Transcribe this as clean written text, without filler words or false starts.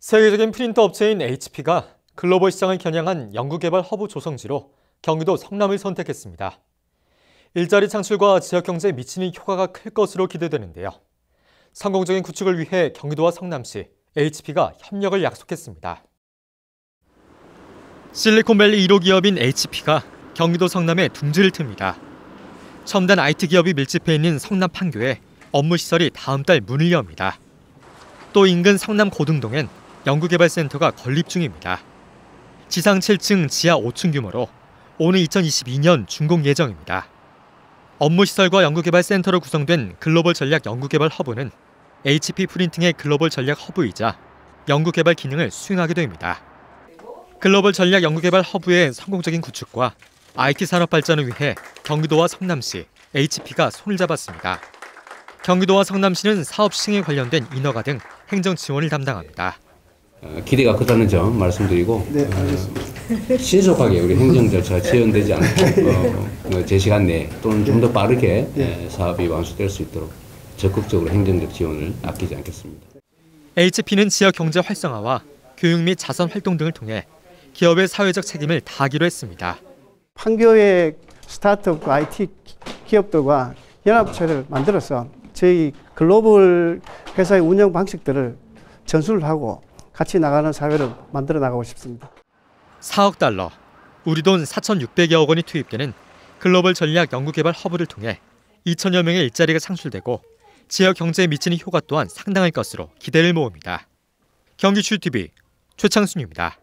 세계적인 프린터 업체인 HP가 글로벌 시장을 겨냥한 연구개발 허브 조성지로 경기도 성남을 선택했습니다. 일자리 창출과 지역경제에 미치는 효과가 클 것으로 기대되는데요. 성공적인 구축을 위해 경기도와 성남시, HP가 협력을 약속했습니다. 실리콘밸리 1호 기업인 HP가 경기도 성남에 둥지를 틉니다. 첨단 IT 기업이 밀집해 있는 성남 판교에 업무시설이 다음 달 문을 엽니다. 또 인근 성남 고등동엔 연구개발센터가 건립 중입니다. 지상 7층, 지하 5층 규모로 오는 2022년 준공 예정입니다. 업무시설과 연구개발센터로 구성된 글로벌 전략 연구개발 허브는 HP 프린팅의 글로벌 전략 허브이자 연구개발 기능을 수행하게 됩니다. 글로벌 전략 연구개발 허브의 성공적인 구축과 IT 산업 발전을 위해 경기도와 성남시, HP가 손을 잡았습니다. 경기도와 성남시는 사업 시행에 관련된 인허가 등 행정 지원을 담당합니다. 기대가 크다는 점 말씀드리고, 네, 알겠습니다. 신속하게 우리 행정 절차가 지연되지 않고 제시간 내에 또는 좀 더 빠르게 사업이 완수될 수 있도록 적극적으로 행정적 지원을 아끼지 않겠습니다. HP는 지역 경제 활성화와 교육 및 자선 활동 등을 통해 기업의 사회적 책임을 다하기로 했습니다. 판교의 스타트업과 IT 기업들과 연합체를 만들어서 저희 글로벌 회사의 운영 방식들을 전수를 하고 같이 나가는 사회를 만들어 나가고 싶습니다. 4억 달러, 우리 돈 4,600여억 원이 투입되는 글로벌 전략 연구개발 허브를 통해 2천여 명의 일자리가 창출되고 지역 경제에 미치는 효과 또한 상당할 것으로 기대를 모읍니다. 경기추TV 최창순입니다.